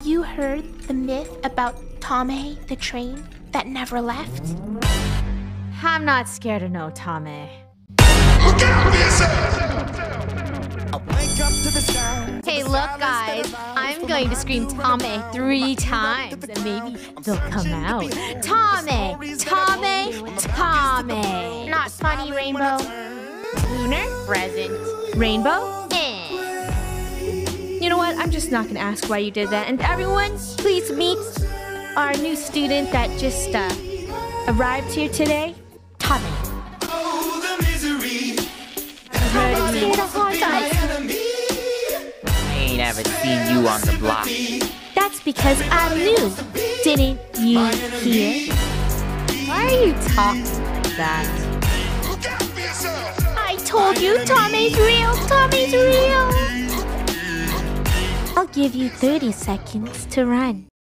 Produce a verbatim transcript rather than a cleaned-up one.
you heard the myth about Tommeh, the train that never left? I'm not scared of no Tommeh. Look out for yourself! Hey, look, guys. I'm going to scream Tommeh three times, and maybe they'll come out. Tommeh! Tommeh! Tommeh! Not funny, Rainbow. Lunar? Present. Rainbow? Eh. You know what? I'm just not gonna ask why you did that. And everyone, please meet our new student that just uh, arrived here today, Tommeh. Oh, the misery. Heard of me? I ain't ever seen you on the block. That's because I'm new. Didn't you hear? Why are you talking like that? Look out for yourself! I told you, Tommeh's real. Tommeh's real. I'll give you thirty seconds to run.